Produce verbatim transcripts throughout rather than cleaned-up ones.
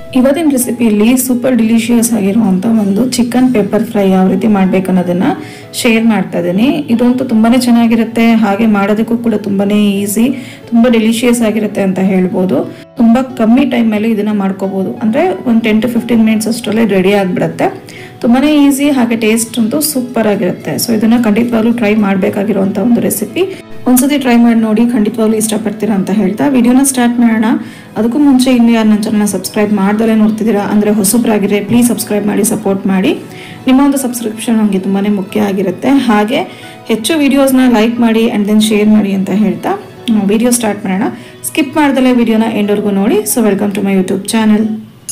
ಇವತ್ತಿನ ರೆಸಿಪಿಯಲ್ಲಿ super delicious ಆಗಿರುವಂಥ ಒಂದು ಚಿಕನ್ ಪೆಪ್ಪರ್ ಫ್ರೈ ಯಾವ ರೀತಿ ಮಾಡಬೇಕು ಅನ್ನೋದನ್ನ ಶೇರ್ ಮಾಡ್ತಾ ಇದ್ದೀನಿ. ಇದಂತೂ ತುಂಬಾನೇ ಚೆನ್ನಾಗಿರುತ್ತೆ, ಹಾಗೆ ಮಾಡೋದಕ್ಕೂ ಕೂಡ ತುಂಬಾನೇ ಈಸಿ, ತುಂಬಾ ಡಿಲಿಷಿಯಸ್ ಆಗಿರುತ್ತೆ ಅಂತ ಹೇಳ್ಬೋದು. ತುಂಬಾ ಕಮ್ಮಿ ಟೈಮಲ್ಲಿ ಇದನ್ನ ಮಾಡ್ಕೋಬಹುದು, ಅಂದ್ರೆ ಒಂದು ಟೆನ್ ಟು ಫಿಫ್ಟೀನ್ ಮಿನಿಟ್ಸ್ ಅಷ್ಟರಲ್ಲೇ ರೆಡಿ ಆಗಿಬಿಡುತ್ತೆ. ತುಂಬಾನೇ ಈಸಿ, ಹಾಗೆ ಟೇಸ್ಟ್ ಅಂತೂ ಸೂಪರ್ ಆಗಿರುತ್ತೆ. ಸೊ ಇದನ್ನ ಖಂಡಿತವಾಗ್ಲೂ ಟ್ರೈ ಮಾಡಬೇಕಾಗಿರುವಂಥ ಒಂದು ರೆಸಿಪಿ. ಒಂದ್ಸತಿ ಟ್ರೈ ಮಾಡಿ ನೋಡಿ, ಖಂಡಿತವಾಗ್ಲೂ ಇಷ್ಟಪಡ್ತೀರಾ ಅಂತ ಹೇಳ್ತಾ ವಿಡಿಯೋನ ಸ್ಟಾರ್ಟ್ ಮಾಡೋಣ. ಅದಕ್ಕೂ ಮುಂಚೆ ಇನ್ನು ಯಾರು ನನ್ನ ಚಾನಲ್ನ ಸಬ್ಸ್ಕ್ರೈಬ್ ಮಾಡ್ದಲೇ ನೋಡ್ತಿದ್ದೀರಾ ಅಂದರೆ ಹೊಸಬ್ರಾಗಿದ್ರೆ ಪ್ಲೀಸ್ ಸಬ್ಸ್ಕ್ರೈಬ್ ಮಾಡಿ, ಸಪೋರ್ಟ್ ಮಾಡಿ. ನಿಮ್ಮ ಒಂದು ಸಬ್ಸ್ಕ್ರಿಪ್ಷನ್ ನಮಗೆ ತುಂಬಾ ಮುಖ್ಯ ಆಗಿರುತ್ತೆ. ಹಾಗೆ ಹೆಚ್ಚು ವಿಡಿಯೋಸ್ನ ಲೈಕ್ ಮಾಡಿ ಆ್ಯಂಡ್ ದೆನ್ ಶೇರ್ ಮಾಡಿ ಅಂತ ಹೇಳ್ತಾ ವಿಡಿಯೋ ಸ್ಟಾರ್ಟ್ ಮಾಡೋಣ. ಸ್ಕಿಪ್ ಮಾಡ್ದಲೇ ವಿಡಿಯೋನ ಎಂಡ್ವರೆಗೂ ನೋಡಿ. So welcome to my YouTube channel.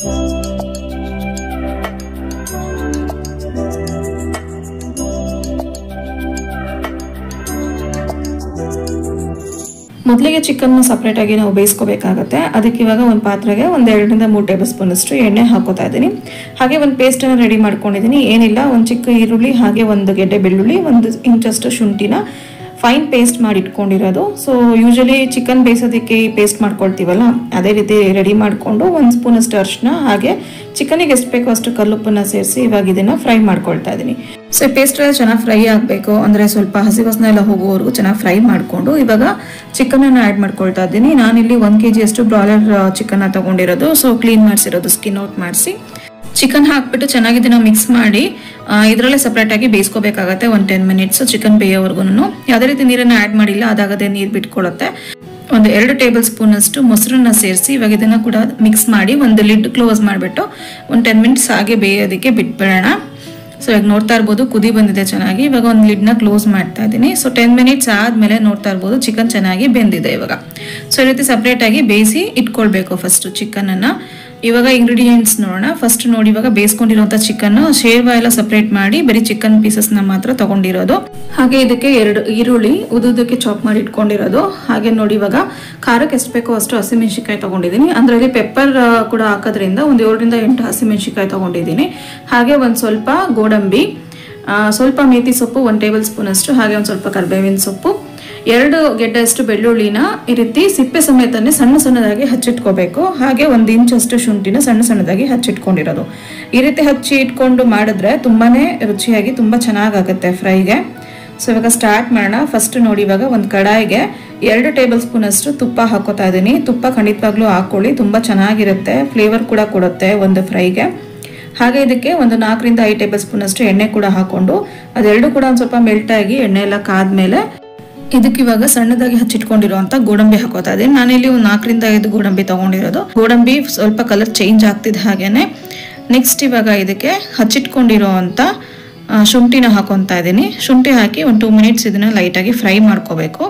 ಮೊದಲಿಗೆ ಚಿಕನ್ ಸಪ್ರೇಟ್ ಆಗಿ ನಾವು ಬೇಯಿಸ್ಕೋಬೇಕಾಗುತ್ತೆ. ಅದಕ್ಕೆ ಇವಾಗ ಒಂದು ಪಾತ್ರೆಗೆ ಒಂದು ಎರಡರಿಂದ ಮೂರು ಟೇಬಲ್ ಸ್ಪೂನ್ ಅಷ್ಟು ಎಣ್ಣೆ ಹಾಕೋತಾ ಇದ್ದೀನಿ. ಹಾಗೆ ಒಂದು ಪೇಸ್ಟ್ ಅನ್ನು ರೆಡಿ ಮಾಡ್ಕೊಂಡಿದ್ದೀನಿ. ಏನಿಲ್ಲ, ಒಂದು ಚಿಕ್ಕ ಈರುಳ್ಳಿ, ಹಾಗೆ ಒಂದು ಗೆಡ್ಡೆ ಬೆಳ್ಳುಳ್ಳಿ, ಒಂದು ಇಂಚಷ್ಟು ಶುಂಠಿನ ಫೈನ್ ಪೇಸ್ಟ್ ಮಾಡಿ ಇಟ್ಕೊಂಡಿರೋದು. ಸೊ ಯೂಶಲಿ ಚಿಕನ್ ಬೇಯಿಸೋದಕ್ಕೆ ಪೇಸ್ಟ್ ಮಾಡ್ಕೊಳ್ತೀವಲ್ಲ, ಅದೇ ರೀತಿ ರೆಡಿ ಮಾಡಿಕೊಂಡು ಒಂದು ಸ್ಪೂನ್ ಅಷ್ಟು ಅರಿಶಿನ, ಹಾಗೆ ಚಿಕನಿಗೆ ಎಷ್ಟು ಬೇಕೋ ಅಷ್ಟು ಕಲ್ಲುಪ್ಪನ್ನ ಸೇರಿಸಿ ಇವಾಗ ಇದನ್ನ ಫ್ರೈ ಮಾಡ್ಕೊಳ್ತಾ ಇದ್ದೀನಿ. ಸೊ ಈ ಪೇಸ್ಟ್ ಎಲ್ಲ ಚೆನ್ನಾಗಿ ಫ್ರೈ ಆಗಬೇಕು, ಅಂದ್ರೆ ಸ್ವಲ್ಪ ಹಸಿ ವಾಸನೆ ಎಲ್ಲ ಹೋಗೋವರೆಗೂ ಚೆನ್ನಾಗಿ ಫ್ರೈ ಮಾಡಿಕೊಂಡು ಇವಾಗ ಚಿಕನ್ ಅನ್ನು ಆ್ಯಡ್ ಮಾಡ್ಕೊಳ್ತಾ ಇದ್ದೀನಿ. ನಾನಿಲ್ಲಿ ಒಂದು ಕೆ ಜಿ ಅಷ್ಟು ಬ್ರಾಯ್ಲರ್ ಚಿಕನ್ ತಗೊಂಡಿರೋದು. ಸೊ ಕ್ಲೀನ್ ಮಾಡಿಸಿರೋದು, ಸ್ಕಿನ್ ಔಟ್ ಮಾಡಿಸಿ ಚಿಕನ್ ಹಾಕ್ಬಿಟ್ಟು ಚೆನ್ನಾಗಿ ಇದನ್ನ ಮಿಕ್ಸ್ ಮಾಡಿ ಇದರಲ್ಲೇ ಸಪ್ರೇಟ್ ಆಗಿ ಬೇಯಿಸ್ಕೋಬೇಕಾಗತ್ತೆ ಒಂದು ಟೆನ್ ಮಿನಿಟ್ಸ್ ಚಿಕನ್ ಬೇಯೋವರೆಗೂ. ಯಾವುದೇ ರೀತಿ ನೀರನ್ನು ಆ್ಯಡ್ ಮಾಡಿಲ್ಲ, ಅದಾಗದೆ ನೀರು ಬಿಟ್ಕೊಳ್ಳುತ್ತೆ. ಒಂದು ಎರಡು ಟೇಬಲ್ ಸ್ಪೂನ್ ಅಷ್ಟು ಮೊಸರನ್ನ ಸೇರಿಸಿ ಇವಾಗ ಇದನ್ನ ಕೂಡ ಮಿಕ್ಸ್ ಮಾಡಿ ಒಂದು ಲಿಡ್ ಕ್ಲೋಸ್ ಮಾಡಿಬಿಟ್ಟು ಒಂದು ಟೆನ್ ಮಿನಿಟ್ಸ್ ಹಾಗೆ ಬೇಯೋದಕ್ಕೆ ಬಿಟ್ಬಿಡೋಣ. ಸೊ ಇವಾಗ ನೋಡ್ತಾ ಇರ್ಬೋದು ಕುದಿ ಬಂದಿದೆ ಚೆನ್ನಾಗಿ. ಇವಾಗ ಒಂದು ಲಿಡ್ನ ಕ್ಲೋಸ್ ಮಾಡ್ತಾ ಇದ್ದೀನಿ. ಸೊ ಟೆನ್ ಮಿನಿಟ್ಸ್ ಆದಮೇಲೆ ನೋಡ್ತಾ ಇರ್ಬೋದು ಚಿಕನ್ ಚೆನ್ನಾಗಿ ಬೆಂದಿದೆ ಇವಾಗ. ಸೊ ಈ ರೀತಿ ಸಪ್ರೇಟ್ ಆಗಿ ಬೇಯಿಸಿ ಇಟ್ಕೊಳ್ಬೇಕು ಫಸ್ಟ್ ಚಿಕನ್ ಅನ್ನ. ಇವಾಗ ಇಂಗ್ರೀಡಿಯೆಂಟ್ಸ್ ನೋಡೋಣ. ಫಸ್ಟ್ ನೋಡಿ, ಇವಾಗ ಬೇಯಿಸ್ಕೊಂಡಿರುವಂತ ಚಿಕನ್ ಶೇರ್ವಾ ಎಲ್ಲ ಸಪ್ರೇಟ್ ಮಾಡಿ ಬರೀ ಚಿಕನ್ ಪೀಸಸ್ ನ ಮಾತ್ರ ತಗೊಂಡಿರೋದು. ಹಾಗೆ ಇದಕ್ಕೆ ಎರಡು ಈರುಳ್ಳಿ ಉದುದಕ್ಕೆ ಚಾಪ್ ಮಾಡಿ ಇಟ್ಕೊಂಡಿರೋದು. ಹಾಗೆ ನೋಡಿ, ಇವಾಗ ಖಾರಕ್ಕೆ ಎಷ್ಟು ಬೇಕೋ ಅಷ್ಟು ಹಸಿಮೆಣಸಿಕಾಯಿ ತಗೊಂಡಿದ್ದೀನಿ. ಅಂದ್ರೆ ಪೆಪ್ಪರ್ ಕೂಡ ಹಾಕೋದ್ರಿಂದ ಒಂದು ಏಳರಿಂದ ಎಂಟು ಹಸಿಮೆಣಸಿಕಾಯಿ ತಗೊಂಡಿದ್ದೀನಿ. ಹಾಗೆ ಒಂದ್ ಸ್ವಲ್ಪ ಗೋಡಂಬಿ, ಸ್ವಲ್ಪ ಮೇಥಿ ಸೊಪ್ಪು ಒಂದು ಟೇಬಲ್ ಸ್ಪೂನ್ ಅಷ್ಟು, ಹಾಗೆ ಒಂದ್ ಸ್ವಲ್ಪ ಕರಿಬೇವಿನ ಸೊಪ್ಪು, ಎರಡು ಗೆಡ್ಡೆ ಅಷ್ಟು ಬೆಳ್ಳುಳ್ಳಿನ ಈ ರೀತಿ ಸಿಪ್ಪೆ ಸಮೇತನೇ ಸಣ್ಣ ಸಣ್ಣದಾಗಿ ಹಚ್ಚಿಟ್ಕೋಬೇಕು. ಹಾಗೆ ಒಂದು ಇಂಚಷ್ಟು ಶುಂಠಿನ ಸಣ್ಣ ಸಣ್ಣದಾಗಿ ಹಚ್ಚಿಟ್ಕೊಂಡಿರೋದು. ಈ ರೀತಿ ಹಚ್ಚಿ ಇಟ್ಕೊಂಡು ಮಾಡಿದ್ರೆ ತುಂಬಾನೇ ರುಚಿಯಾಗಿ ತುಂಬಾ ಚೆನ್ನಾಗಾಗುತ್ತೆ ಫ್ರೈಗೆ. ಸೊ ಇವಾಗ ಸ್ಟಾರ್ಟ್ ಮಾಡೋಣ. ಫಸ್ಟ್ ನೋಡಿ, ಇವಾಗ ಒಂದು ಕಡಾಯಿಗೆ ಎರಡು ಟೇಬಲ್ ಸ್ಪೂನ್ ಅಷ್ಟು ತುಪ್ಪ ಹಾಕೋತಾ ಇದ್ದೀನಿ. ತುಪ್ಪ ಖಂಡಿತವಾಗ್ಲೂ ಹಾಕೊಳ್ಳಿ, ತುಂಬಾ ಚೆನ್ನಾಗಿರುತ್ತೆ, ಫ್ಲೇವರ್ ಕೂಡ ಕೊಡುತ್ತೆ ಒಂದು ಫ್ರೈಗೆ. ಹಾಗೆ ಇದಕ್ಕೆ ಒಂದು ನಾಲ್ಕರಿಂದ ಐದು ಟೇಬಲ್ ಸ್ಪೂನ್ ಅಷ್ಟು ಎಣ್ಣೆ ಕೂಡ ಹಾಕೊಂಡು ಅದೆರಡು ಕೂಡ ಒಂದು ಸ್ವಲ್ಪ ಮೆಲ್ಟ್ ಆಗಿ ಎಣ್ಣೆ ಎಲ್ಲ ಕಾದ್ಮೇಲೆ ಇದಕ್ಕೆ ಇವಾಗ ಸಣ್ಣದಾಗಿ ಹಚ್ಚಿಟ್ಕೊಂಡಿರುವಂತ ಗೋಡಂಬಿ ಹಾಕೋತಾ ಇದ್ದೀನಿ. ನಾನಿಲ್ಲಿ ಒಂದು ನಾಲ್ಕರಿಂದ ಐದು ಗೋಡಂಬಿ ತಗೊಂಡಿರೋದು. ಗೋಡಂಬಿ ಸ್ವಲ್ಪ ಕಲರ್ ಚೇಂಜ್ ಆಗ್ತಿದೆ. ಹಾಗೇನೆ ನೆಕ್ಸ್ಟ್ ಇವಾಗ ಇದಕ್ಕೆ ಹಚ್ಚಿಟ್ಕೊಂಡಿರುವಂತ ಶುಂಠಿನ ಹಾಕೊತಾ ಇದ್ದೀನಿ. ಶುಂಠಿ ಹಾಕಿ ಒಂದು ಟೂ ಮಿನಿಟ್ಸ್ ಇದನ್ನ ಲೈಟಾಗಿ ಫ್ರೈ ಮಾಡ್ಕೋಬೇಕು.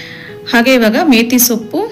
ಹಾಗೆ ಇವಾಗ ಮೇಥಿ ಸೊಪ್ಪು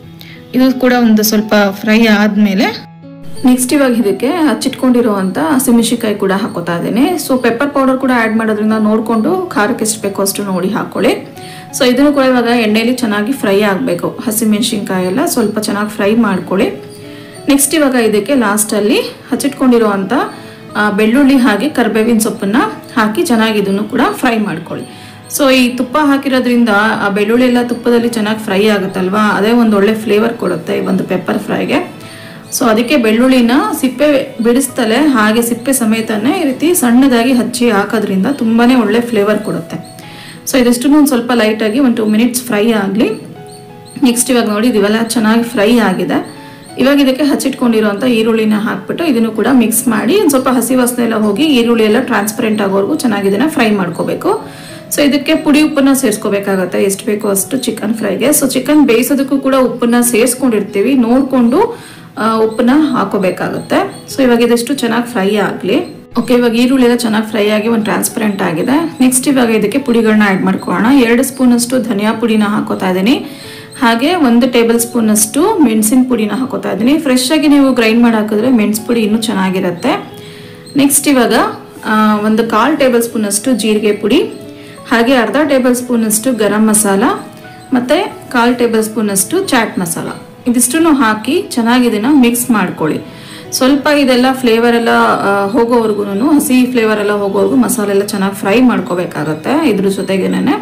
ಇದು ಕೂಡ ಒಂದು ಸ್ವಲ್ಪ ಫ್ರೈ ಆದ್ಮೇಲೆ ನೆಕ್ಸ್ಟ್ ಇವಾಗ ಇದಕ್ಕೆ ಹಚ್ಚಿಟ್ಕೊಂಡಿರುವಂತ ಹಸಿಮೆಣಸಿಕಾಯಿ ಕೂಡ ಹಾಕೋತಾ ಇದ್ದೀನಿ. ಸೊ ಪೆಪ್ಪರ್ ಪೌಡರ್ ಕೂಡ ಆ್ಯಡ್ ಮಾಡೋದ್ರಿಂದ ನೋಡಿಕೊಂಡು ಖಾರಕ್ಕೆ ಎಷ್ಟು ಬೇಕೋ ಅಷ್ಟು ನೋಡಿ ಹಾಕೊಳ್ಳಿ. ಸೊ ಇದನ್ನು ಕೂಡ ಇವಾಗ ಎಣ್ಣೆಯಲ್ಲಿ ಚೆನ್ನಾಗಿ ಫ್ರೈ ಆಗಬೇಕು. ಹಸಿಮೆಣಸಿನ್ಕಾಯಿ ಎಲ್ಲ ಸ್ವಲ್ಪ ಚೆನ್ನಾಗಿ ಫ್ರೈ ಮಾಡ್ಕೊಳ್ಳಿ. ನೆಕ್ಸ್ಟ್ ಇವಾಗ ಇದಕ್ಕೆ ಲಾಸ್ಟಲ್ಲಿ ಹಚ್ಚಿಟ್ಕೊಂಡಿರುವಂಥ ಬೆಳ್ಳುಳ್ಳಿ ಹಾಗೆ ಕರಿಬೇವಿನ ಸೊಪ್ಪನ್ನ ಹಾಕಿ ಚೆನ್ನಾಗಿ ಇದನ್ನು ಕೂಡ ಫ್ರೈ ಮಾಡ್ಕೊಳ್ಳಿ. ಸೊ ಈ ತುಪ್ಪ ಹಾಕಿರೋದ್ರಿಂದ ಆ ಬೆಳ್ಳುಳ್ಳಿ ಎಲ್ಲ ತುಪ್ಪದಲ್ಲಿ ಚೆನ್ನಾಗಿ ಫ್ರೈ ಆಗುತ್ತಲ್ವಾ, ಅದೇ ಒಂದು ಒಳ್ಳೆ ಫ್ಲೇವರ್ ಕೊಡುತ್ತೆ ಈ ಒಂದು ಪೆಪ್ಪರ್ ಫ್ರೈಗೆ. ಸೊ ಅದಕ್ಕೆ ಬೆಳ್ಳುಳ್ಳಿನ ಸಿಪ್ಪೆ ಬಿಡಿಸ್ತಲೇ ಹಾಗೆ ಸಿಪ್ಪೆ ಸಮೇತನೇ ಈ ರೀತಿ ಸಣ್ಣದಾಗಿ ಹಚ್ಚಿ ಹಾಕೋದ್ರಿಂದ ತುಂಬಾನೇ ಒಳ್ಳೆ ಫ್ಲೇವರ್ ಕೊಡುತ್ತೆ. ಸೊ ಇದಷ್ಟು ಒಂದು ಸ್ವಲ್ಪ ಲೈಟಾಗಿ ಒಂದು ಟೂ ಮಿನಿಟ್ಸ್ ಫ್ರೈ ಆಗಲಿ. ನೆಕ್ಸ್ಟ್ ಇವಾಗ ನೋಡಿ, ಇವೆಲ್ಲ ಚೆನ್ನಾಗಿ ಫ್ರೈ ಆಗಿದೆ. ಇವಾಗ ಇದಕ್ಕೆ ಹಚ್ಚಿಟ್ಕೊಂಡಿರುವಂಥ ಈರುಳ್ಳಿನ ಹಾಕ್ಬಿಟ್ಟು ಇದನ್ನು ಕೂಡ ಮಿಕ್ಸ್ ಮಾಡಿ ಒಂದು ಸ್ವಲ್ಪ ಹಸಿ ವಾಸನೆ ಎಲ್ಲ ಹೋಗಿ ಈರುಳ್ಳಿ ಎಲ್ಲ ಟ್ರಾನ್ಸ್ಪರೆಂಟ್ ಆಗೋವರೆಗೂ ಚೆನ್ನಾಗಿ ಇದನ್ನ ಫ್ರೈ ಮಾಡ್ಕೋಬೇಕು. ಸೊ ಇದಕ್ಕೆ ಪುಡಿ ಉಪ್ಪನ್ನ ಸೇರಿಸ್ಕೋಬೇಕಾಗತ್ತೆ ಎಷ್ಟು ಬೇಕೋ ಅಷ್ಟು ಚಿಕನ್ ಫ್ರೈಗೆ. ಸೊ ಚಿಕನ್ ಬೇಯಿಸೋದಕ್ಕೂ ಕೂಡ ಉಪ್ಪನ್ನ ಸೇರಿಸ್ಕೊಂಡಿರ್ತೀವಿ, ನೋಡಿಕೊಂಡು ಉಪ್ಪನ್ನ ಹಾಕೋಬೇಕಾಗುತ್ತೆ. ಸೊ ಇವಾಗ ಇದಷ್ಟು ಚೆನ್ನಾಗಿ ಫ್ರೈ ಆಗಲಿ. ಓಕೆ, ಇವಾಗ ಈರುಳ್ಳಿ ಎಲ್ಲ ಚೆನ್ನಾಗಿ ಫ್ರೈ ಆಗಿ ಒಂದು ಟ್ರಾನ್ಸ್ಪರೆಂಟ್ ಆಗಿದೆ. ನೆಕ್ಸ್ಟ್ ಇವಾಗ ಇದಕ್ಕೆ ಪುಡಿಗಳನ್ನ ಆ್ಯಡ್ ಮಾಡ್ಕೊಳ್ಳೋಣ. ಎರಡು ಸ್ಪೂನ್ ಅಷ್ಟು ಧನಿಯಾ ಪುಡಿನ ಹಾಕೋತಾ ಇದ್ದೀನಿ. ಹಾಗೆ ಒಂದು ಟೇಬಲ್ ಸ್ಪೂನ್ ಅಷ್ಟು ಮೆಣಸಿನ ಪುಡಿನ ಹಾಕೋತಾ ಇದ್ದೀನಿ. ಫ್ರೆಶ್ ಆಗಿ ನೀವು ಗ್ರೈಂಡ್ ಮಾಡಿ ಹಾಕಿದ್ರೆ ಮೆಣಸು ಪುಡಿ ಇನ್ನೂ ಚೆನ್ನಾಗಿರುತ್ತೆ. ನೆಕ್ಸ್ಟ್ ಇವಾಗ ಒಂದು ಕಾಲು ಟೇಬಲ್ ಸ್ಪೂನ್ ಅಷ್ಟು ಜೀರಿಗೆ ಪುಡಿ, ಹಾಗೆ ಅರ್ಧ ಟೇಬಲ್ ಸ್ಪೂನ್ ಅಷ್ಟು ಗರಂ ಮಸಾಲ, ಮತ್ತೆ ಕಾಲು ಟೇಬಲ್ ಸ್ಪೂನ್ ಅಷ್ಟು ಚಾಟ್ ಮಸಾಲ, ಇದಿಷ್ಟನ್ನು ಹಾಕಿ ಚೆನ್ನಾಗಿ ಇದನ್ನ ಮಿಕ್ಸ್ ಮಾಡ್ಕೊಳ್ಳಿ. ಸ್ವಲ್ಪ ಇದೆಲ್ಲ ಫ್ಲೇವರ್ ಎಲ್ಲ ಹೋಗೋವರೆಗೂ, ಹಸಿ ಫ್ಲೇವರ್ ಎಲ್ಲ ಹೋಗೋವರೆಗೂ ಮಸಾಲೆ ಎಲ್ಲ ಚೆನ್ನಾಗಿ ಫ್ರೈ ಮಾಡ್ಕೋಬೇಕಾಗತ್ತೆ ಇದ್ರ ಜೊತೆಗೇನೆ.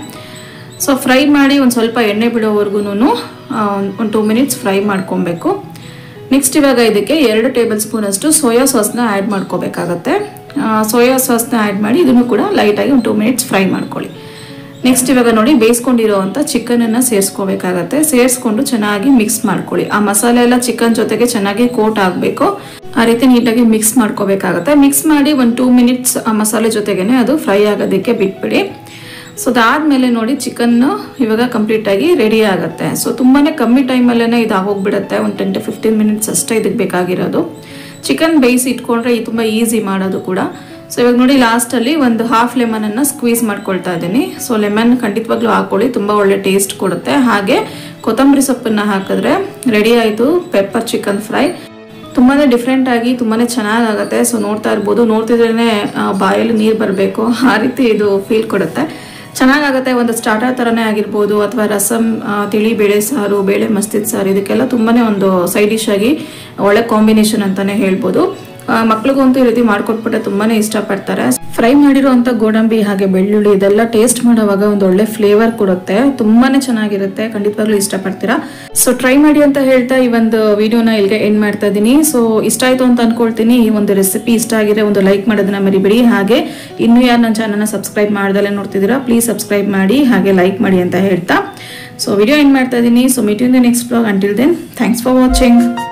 ಸೊ ಫ್ರೈ ಮಾಡಿ ಒಂದು ಸ್ವಲ್ಪ ಎಣ್ಣೆ ಬಿಡೋವರೆಗೂ ಒಂದು ಟೂ ಮಿನಿಟ್ಸ್ ಫ್ರೈ ಮಾಡ್ಕೊಬೇಕು. ನೆಕ್ಸ್ಟ್ ಇವಾಗ ಇದಕ್ಕೆ ಎರಡು ಟೇಬಲ್ ಸ್ಪೂನ್ ಅಷ್ಟು ಸೋಯಾ ಸಾಸ್ನ ಆ್ಯಡ್ ಮಾಡ್ಕೋಬೇಕಾಗತ್ತೆ. ಸೋಯಾ ಸಾಸ್ನ ಆ್ಯಡ್ ಮಾಡಿ ಇದನ್ನು ಕೂಡ ಲೈಟಾಗಿ ಒಂದು ಟೂ ಮಿನಿಟ್ಸ್ ಫ್ರೈ ಮಾಡ್ಕೊಳ್ಳಿ. ನೆಕ್ಸ್ಟ್ ಇವಾಗ ನೋಡಿ ಬೇಯಿಸ್ಕೊಂಡಿರೋ ಅಂಥ ಚಿಕನನ್ನು ಸೇರಿಸ್ಕೋಬೇಕಾಗತ್ತೆ. ಸೇರಿಸ್ಕೊಂಡು ಚೆನ್ನಾಗಿ ಮಿಕ್ಸ್ ಮಾಡ್ಕೊಳ್ಳಿ. ಆ ಮಸಾಲೆ ಎಲ್ಲ ಚಿಕನ್ ಜೊತೆಗೆ ಚೆನ್ನಾಗಿ ಕೋಟ್ ಆಗಬೇಕು, ಆ ರೀತಿ ನೀಟಾಗಿ ಮಿಕ್ಸ್ ಮಾಡ್ಕೋಬೇಕಾಗತ್ತೆ. ಮಿಕ್ಸ್ ಮಾಡಿ ಒಂದು ಟೂ ಮಿನಿಟ್ಸ್ ಆ ಮಸಾಲೆ ಜೊತೆಗೇನೆ ಅದು ಫ್ರೈ ಆಗೋದಕ್ಕೆ ಬಿಟ್ಬಿಡಿ. ಸೊ ಅದಾದಮೇಲೆ ನೋಡಿ ಚಿಕನ್ನು ಇವಾಗ ಕಂಪ್ಲೀಟಾಗಿ ರೆಡಿ ಆಗುತ್ತೆ. ಸೊ ತುಂಬಾ ಕಮ್ಮಿ ಟೈಮಲ್ಲೇ ಇದು ಆಗೋಗ್ಬಿಡುತ್ತೆ. ಒಂದು ಟೆನ್ ಟು ಫಿಫ್ಟೀನ್ ಮಿನಿಟ್ಸ್ ಅಷ್ಟೇ ಇದಕ್ಕೆ ಬೇಕಾಗಿರೋದು. ಚಿಕನ್ ಬೇಯಿಸಿ ಇಟ್ಕೊಂಡ್ರೆ ಇದು ತುಂಬ ಈಸಿ ಮಾಡೋದು ಕೂಡ. ಸೊ ಇವಾಗ ನೋಡಿ ಲಾಸ್ಟಲ್ಲಿ ಒಂದು ಹಾಫ್ ಲೆಮನನ್ನು ಸ್ಕ್ವೀಸ್ ಮಾಡ್ಕೊಳ್ತಾ ಇದ್ದೀನಿ. ಸೊ ಲೆಮನ್ ಖಂಡಿತವಾಗ್ಲೂ ಹಾಕೊಳ್ಳಿ, ತುಂಬ ಒಳ್ಳೆ ಟೇಸ್ಟ್ ಕೊಡುತ್ತೆ. ಹಾಗೆ ಕೊತ್ತಂಬರಿ ಸೊಪ್ಪನ್ನು ಹಾಕಿದ್ರೆ ರೆಡಿ ಆಯಿತು ಪೆಪ್ಪರ್ ಚಿಕನ್ ಫ್ರೈ. ತುಂಬಾ ಡಿಫ್ರೆಂಟ್ ಆಗಿ ತುಂಬಾ ಚೆನ್ನಾಗಾಗುತ್ತೆ. ಸೊ ನೋಡ್ತಾ ಇರ್ಬೋದು, ನೋಡ್ತಿದ್ರೇ ಬಾಯಲ್ಲಿ ನೀರು ಬರಬೇಕು, ಆ ರೀತಿ ಇದು ಫೀಲ್ ಕೊಡುತ್ತೆ. ಚೆನ್ನಾಗಾಗುತ್ತೆ. ಒಂದು ಸ್ಟಾರ್ಟರ್ ಥರನೇ ಆಗಿರ್ಬೋದು ಅಥವಾ ರಸಮ್, ತಿಳಿ ಬೇಳೆ ಸಾರು, ಬೇಳೆ ಮಸ್ತಿದ್ ಸಾರು, ಇದಕ್ಕೆಲ್ಲ ತುಂಬಾ ಒಂದು ಸೈಡ್ ಡಿಶ್ ಆಗಿ ಒಳ್ಳೆ ಕಾಂಬಿನೇಷನ್ ಅಂತಲೇ ಹೇಳ್ಬೋದು. ಮಕ್ಳಿಗಂತೂ ಈ ರೀತಿ ಮಾಡಿಕೊಟ್ಬಿಟ್ಟೆ ತುಂಬಾ ಇಷ್ಟಪಡ್ತಾರೆ. ಫ್ರೈ ಮಾಡಿರುವಂಥ ಗೋಡಂಬಿ ಹಾಗೆ ಬೆಳ್ಳುಳ್ಳಿ ಇದೆಲ್ಲ ಟೇಸ್ಟ್ ಮಾಡೋವಾಗ ಒಂದು ಒಳ್ಳೆ ಫ್ಲೇವರ್ ಕೊಡುತ್ತೆ, ತುಂಬಾ ಚೆನ್ನಾಗಿರುತ್ತೆ. ಖಂಡಿತವಾಗ್ಲೂ ಇಷ್ಟಪಡ್ತೀರಾ. ಸೊ ಟ್ರೈ ಮಾಡಿ ಅಂತ ಹೇಳ್ತಾ ಈ ಒಂದು ವಿಡಿಯೋನ ಇಲ್ಲಿಗೆ ಎಂಡ್ ಮಾಡ್ತಾ ಇದ್ದೀನಿ. ಸೊ ಇಷ್ಟ ಆಯಿತು ಅಂತ ಅನ್ಕೊಳ್ತೀನಿ. ಈ ಒಂದು ರೆಸಿಪಿ ಇಷ್ಟ ಆಗಿದೆ ಒಂದು ಲೈಕ್ ಮಾಡೋದನ್ನ ಮರಿಬೇಡಿ. ಹಾಗೆ ಇನ್ನೂ ಯಾರು ನನ್ನ ಚಾನಲ್ನ ಸಬ್ಸ್ಕ್ರೈಬ್ ಮಾಡ್ದಲ್ಲೇ ನೋಡ್ತಿದ್ದೀರಾ ಪ್ಲೀಸ್ ಸಬ್ಸ್ಕ್ರೈಬ್ ಮಾಡಿ ಹಾಗೆ ಲೈಕ್ ಮಾಡಿ ಅಂತ ಹೇಳ್ತಾ ಸೊ ವಿಡಿಯೋ ಎಂಡ್ ಮಾಡ್ತಾ ಇದ್ದೀನಿ. So meet you in the next vlog. Until then thanks for watching.